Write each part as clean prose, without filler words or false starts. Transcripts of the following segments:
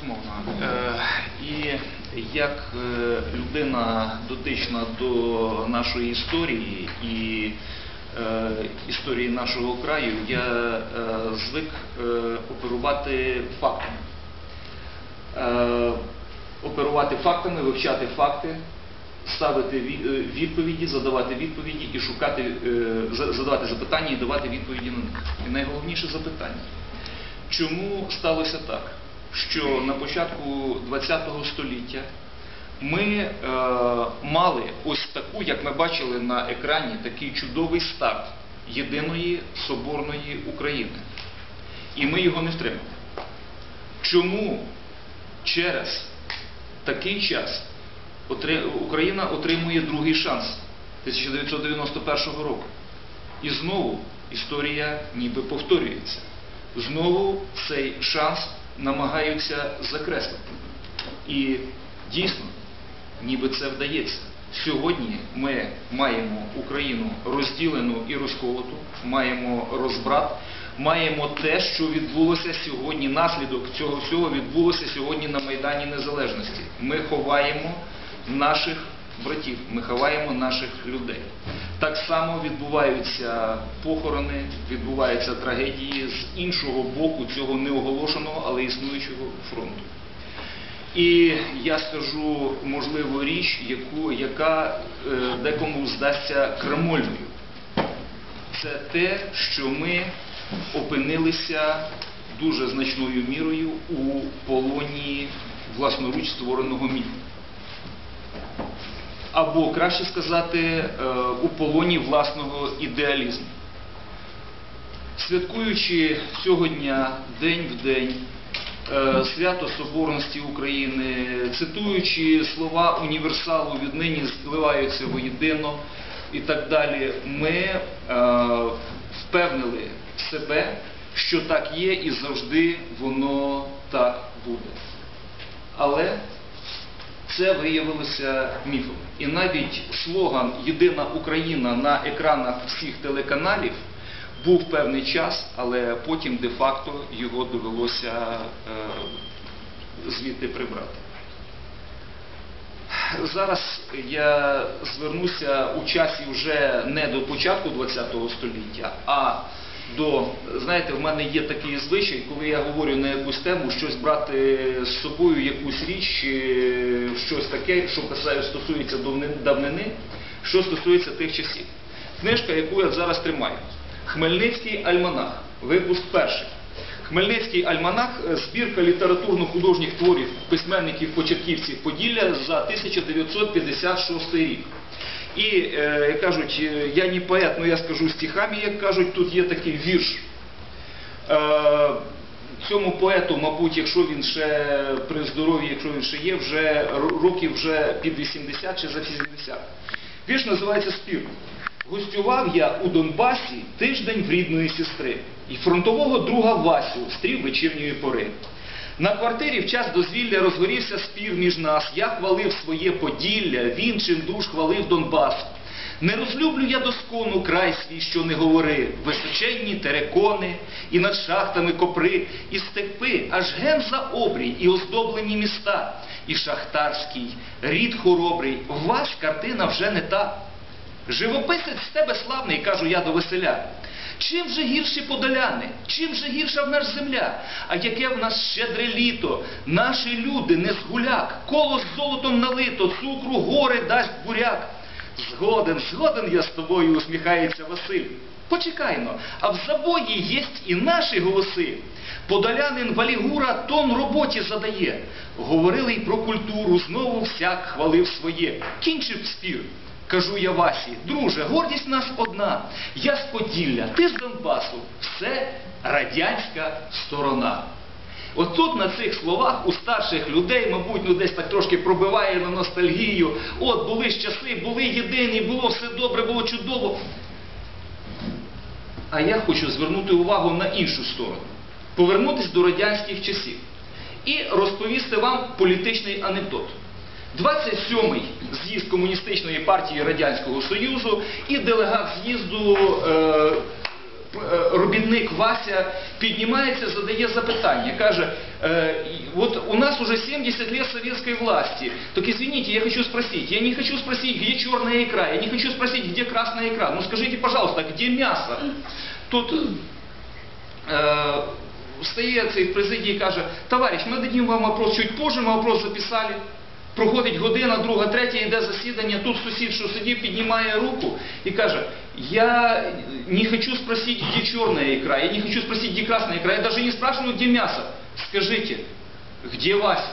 безумовно. І як людина дотична до нашої історії і історії нашого краю, я звик оперувати фактами. Оперувати фактами, вивчати факти, ставити відповіді, задавати відповіді і задавати запитання і давати відповіді на них. І найголовніше запитання. Чому сталося так, що на початку ХХ століття ми мали ось таку, як ми бачили на екрані, такий чудовий старт єдиної соборної України. І ми його не втримали. Чому через такий час Україна отримує другий шанс 1991 року? І знову історія ніби повторюється. Знову цей шанс намагаються закреслити. І дійсно, ніби це вдається. Сьогодні ми маємо Україну розділену і розколоту, маємо розбрат, маємо те, що відбулося сьогодні, наслідок цього всього відбулося сьогодні на Майдані Незалежності. Ми ховаємо наших братів, ми ховаємо наших людей. Так само відбуваються похорони, відбуваються трагедії з іншого боку цього неоголошеного, але існуючого фронту. І я скажу, можливо, річ, яка декому здасться крамольною. Це те, що ми опинилися дуже значною мірою у полоні власноруч створеного міфу. Або, краще сказати, у полоні власного ідеалізму. Святкуючи цього дня, день в день, свято Соборності України, цитуючи слова універсалу «віднині зливаються воєдино» і так далі, ми впевнили себе, що так є і завжди воно так буде. Але це виявилося міфом. І навіть слоган «Єдина Україна» на екранах всіх телеканалів був певний час, але потім де-факто його довелося звідти прибрати. Зараз я звернуся у часі вже не до початку ХХ століття, а до, знаєте, в мене є такий звичай, коли я говорю на якусь тему, щось брати з собою, якусь річ, щось таке, що стосується давнини, що стосується тих часів. Книжка, яку я зараз тримаю. Хмельницький альманах, випуск перший. Хмельницький альманах – збірка літературно-художніх творів письменників-початківців Поділля за 1956 рік. І, як кажуть, я не поет, але я скажу стихами, як кажуть, тут є такий вірш. Цьому поету, мабуть, якщо він ще при здоров'ї, якщо він ще є, вже років вже під 80 чи за 80. Вірш називається «Спір». Гостював я у Донбасі тиждень в рідної сестри, і фронтового друга Васю стрів вечірньої пори. На квартирі в час дозвілля розгорівся спір між нас, я хвалив своє Поділля, він чимдуж хвалив Донбас. Не розлюблю я доскону край свій, що не говори, височенні терекони, і над шахтами копри, і степи, аж ген за обрій, і оздоблені міста, і шахтарський, рід хоробрий, в вас картина вже не та. Живописець з тебе славний, кажу я до веселя. Чим же гірші подоляни, чим же гірша в нас земля? А яке в нас щедре літо, наші люди не згуляк, коло з золотом налито, цукру гори дасть буряк. Згоден я з тобою, усміхається Василь. Почекайно, а в забої єсть і наші голоси. Подолянин Валігура тон роботі задає. Говорили й про культуру, знову всяк хвалив своє. Кінчив спір. Кажу я Васі, друже, гордість нас одна. Я з Поділля, ти з Донбасу. Все радянська сторона. От тут на цих словах у старших людей, мабуть, десь так трошки пробиває на ностальгію. От були ж часи, були єдині, було все добре, було чудово. А я хочу звернути увагу на іншу сторону. Повернутися до радянських часів. І розповісти вам політичний анекдот. 27-й з'їзд Комуністичної партії Радянського Союзу і делегат з'їзду робітник Вася піднімається, задає запитання, каже, вот у нас уже 70 лет советской власти, так извините, я хочу спросить, я не хочу спросить, где черная икра, я не хочу спросить, где красная икра, ну скажите, пожалуйста, где мясо? Тут встає цей в президії і каже, товарищ, ми дадим вам вопрос чуть позже, ми вопрос записали. Проходить година, друга, третя, йде засідання, тут сусід, що сидів, піднімає руку і каже, я не хочу спросить, где черная икра, я не хочу спросить, где красная икра, я даже не спрашиваю, где мясо. Скажите, где Вася?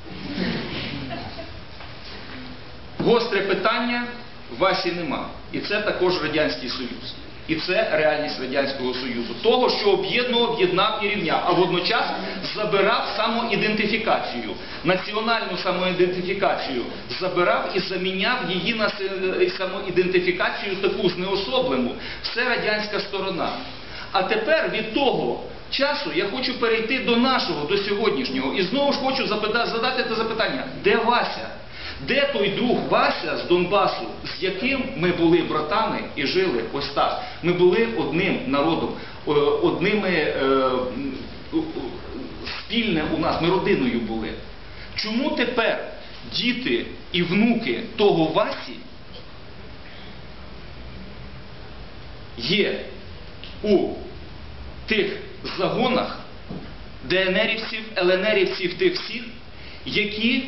Гостре питання, Васі нема. І це також Радянський Союз. І це реальність Радянського Союзу. Того, що об'єднував, об'єднав і рівняв, а водночас забирав самоідентифікацію, національну самоідентифікацію забирав і заміняв її на самоідентифікацію таку знеособлену. Все радянська сторона. А тепер від того часу я хочу перейти до нашого, до сьогоднішнього. І знову ж хочу задати це запитання. Де Вася? Де той друг Вася з Донбасу, з яким ми були братами і жили ось так? Ми були одним народом, спільне у нас, ми родиною були. Чому тепер діти і внуки того Васі є у тих загонах ДНРівців, ЛНРівців, тих всіх, які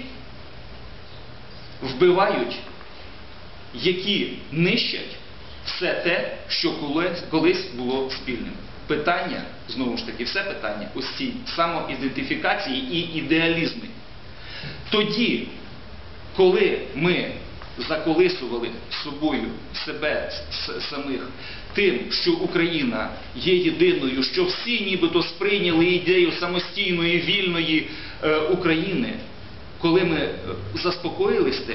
вбивають, які нищать все те, що колись було спільним. Питання, знову ж таки, все питання ось цій самоідентифікації і ідеалізмі. Тоді, коли ми заколисували собою себе самих тим, що Україна є єдиною, що всі нібито сприйняли ідею самостійної, вільної України, коли ми заспокоїлись тим,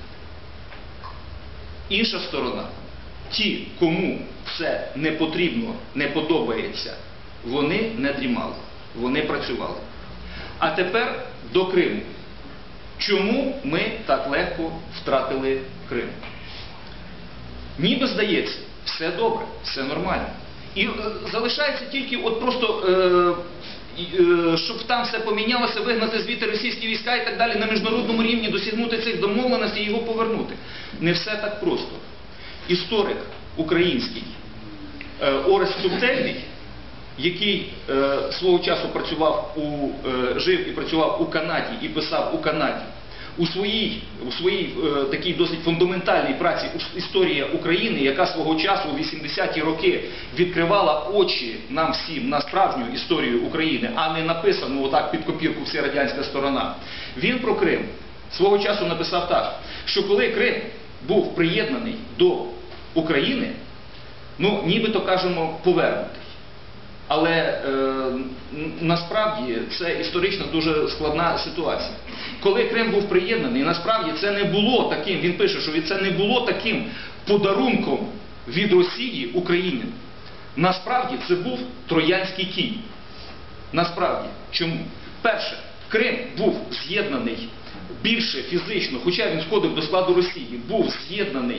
інша сторона, ті, кому це не потрібно, не подобається, вони не дрімали, вони працювали. А тепер до Криму. Чому ми так легко втратили Крим? Ніби здається, все добре, все нормально. І залишається тільки от просто, щоб там все помінялося, вигнати звідти російські війська і так далі, на міжнародному рівні досягнути цих домовленостей і його повернути. Не все так просто. Історик український Орест Субтельний, який свого часу жив і працював у Канаді і писав у Канаді, у своїй такій досить фундаментальній праці «Історія України», яка свого часу у 80-ті роки відкривала очі нам всім на справжню історію України, а не написану отак під копірку вся радянська сторона. Він про Крим свого часу написав так, що коли Крим був приєднаний до України, ну, нібито, кажемо, повернутий. Але насправді це історично дуже складна ситуація. Коли Крим був приєднаний, насправді це не було таким, він пише, що це не було таким подарунком від Росії Україні. Насправді це був троянський кінь. Насправді. Чому? Перше, Крим був з'єднаний більше фізично, хоча він входив до складу Росії, був з'єднаний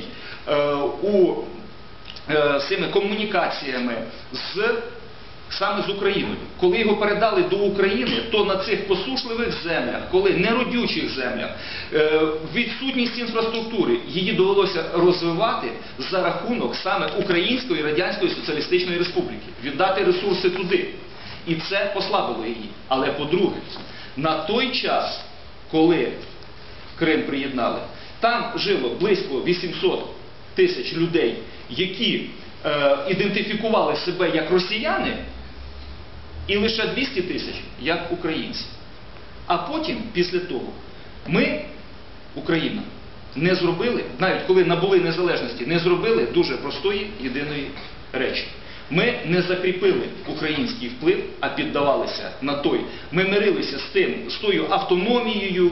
з цими комунікаціями саме з Україною. Коли його передали до України, то на цих посушливих землях, коли неродючих землях, відсутність інфраструктури, її довелося розвивати за рахунок саме Української Радянської Соціалістичної Республіки. Віддати ресурси туди. І це послабило її. Але по-друге, на той час, коли Крим приєднали, там жило близько 800 тисяч людей, які ідентифікували себе як росіяни, і лише 200 тисяч як українці. А потім, після того, ми, Україна, не зробили, навіть коли набули незалежності, не зробили дуже простої єдиної речі. Ми не закріпили український вплив, а піддавалися на той. Ми мирилися з тою автономією,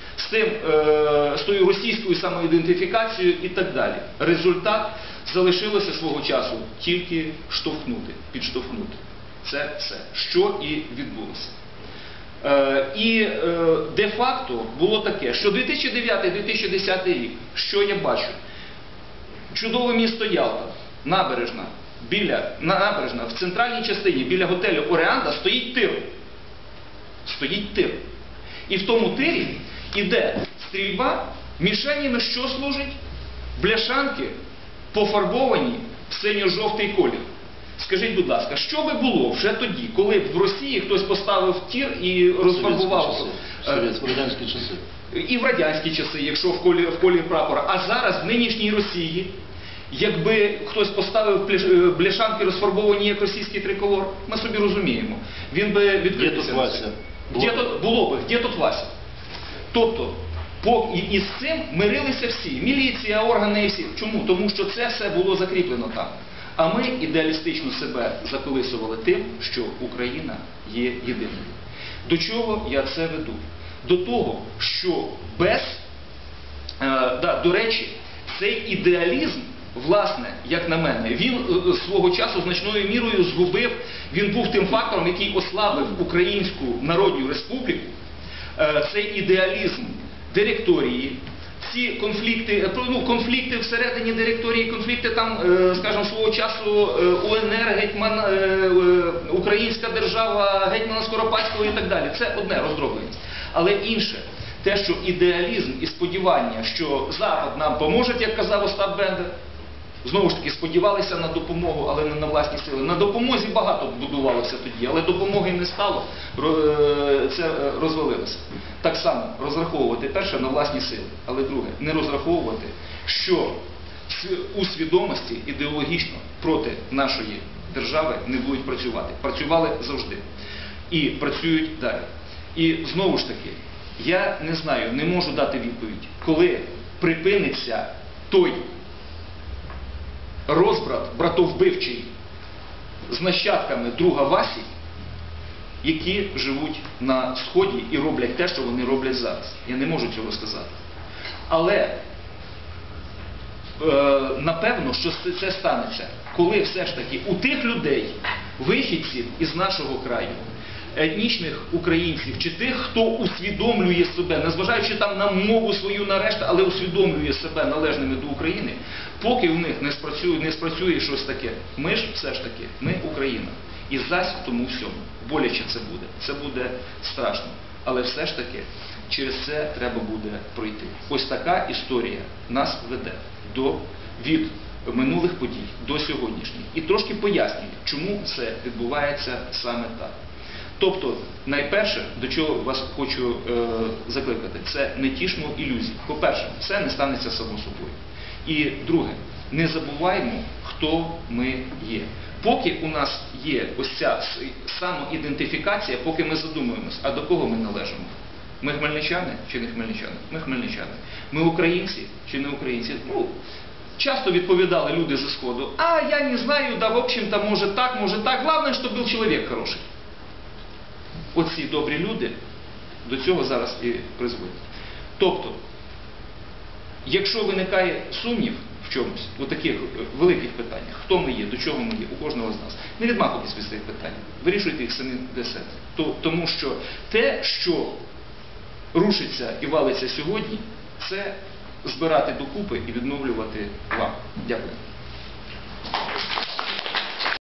з тою російською самоідентифікацією і так далі. Результат залишилося свого часу тільки підштовхнути. Це все, що і відбулося. І де-факто було таке, що 2009-2010 рік, що я бачу? Чудове місто Ялта, набережна, біля набережна, в центральній частині, біля готелю Оріанда, стоїть тир. Стоїть тир. І в тому тирі іде стрільба, мішені на що служить? Бляшанки пофарбовані в синьо-жовтий колір. Скажіть, будь ласка, що би було вже тоді, коли б в Росії хтось поставив тір і розфарбував? В радянські часи. І в радянські часи, якщо в колір прапора. А зараз, в нинішній Росії, якби хтось поставив бляшанки розфарбовані як російський триколор, ми собі розуміємо. Він би відкрився. Де тут Вася? Було би. Де тут Вася? Тобто, і з цим мирилися всі. Міліція, органи і всі. Чому? Тому що це все було закріплено там. А ми ідеалістично себе заколисували тим, що Україна є єдиною. До чого я це веду? До того, що до речі, цей ідеалізм, власне, як на мене, він свого часу значною мірою згубив, він був тим фактором, який ослабив Українську Народну Республіку, цей ідеалізм директорії, ці конфлікти всередині директорії, конфлікти там, скажімо, свого часу УНР, Українська держава, гетьмана Скоропадського і так далі. Це одне роздробленість. Але інше, те, що ідеалізм і сподівання, що Запад нам поможе, як казав Остап Бендер, знову ж таки, сподівалися на допомогу, але не на власні сили. На допомозі багато будувалося тоді, але допомоги не стало, це розвалилося. Так само розраховувати, перше, на власні сили, але друге, не розраховувати, що у свідомості ідеологічно проти нашої держави не будуть працювати. Працювали завжди. І працюють далі. І знову ж таки, я не знаю, не можу дати відповідь, коли припиниться той розбрат братовбивчий з нащадками друга Васі, які живуть на Сході і роблять те, що вони роблять зараз. Я не можу цього сказати. Але напевно, що це станеться, коли все ж таки у тих людей, вихідців із нашого краю, етнічних українців, чи тих, хто усвідомлює себе, незважаючи там на мову свою нарешті, але усвідомлює себе належними до України, поки в них не спрацює щось таке, ми ж все ж таки, ми Україна. І зась тому всьому. Боляче це буде. Це буде страшно. Але все ж таки, через це треба буде пройти. Ось така історія нас веде від минулих подій до сьогоднішніх. І трошки пояснює, чому це відбувається саме так. Тобто, найперше, до чого вас хочу закликати, це не тішмо ілюзій. По-перше, це не станеться само собою. І друге, не забуваємо, хто ми є. Поки у нас є ось ця самоідентифікація, поки ми задумуємось, а до кого ми належимо? Ми хмельничани чи не хмельничани? Ми хмельничани. Ми українці чи не українці? Часто відповідали люди зі Сходу, а я не знаю, да в общем-то, може так, главное, щоб був чоловік хороший. Оці добрі люди до цього зараз і призводять. Тобто, якщо виникає сумнів в чомусь, у таких великих питаннях, хто ми є, до чого ми є, у кожного з нас, не відмахуйтесь від цих питань, вирішуйте їх самі для себе. Тому що те, що рушиться і валиться сьогодні, це збирати докупи і відновлювати вам. Дякую.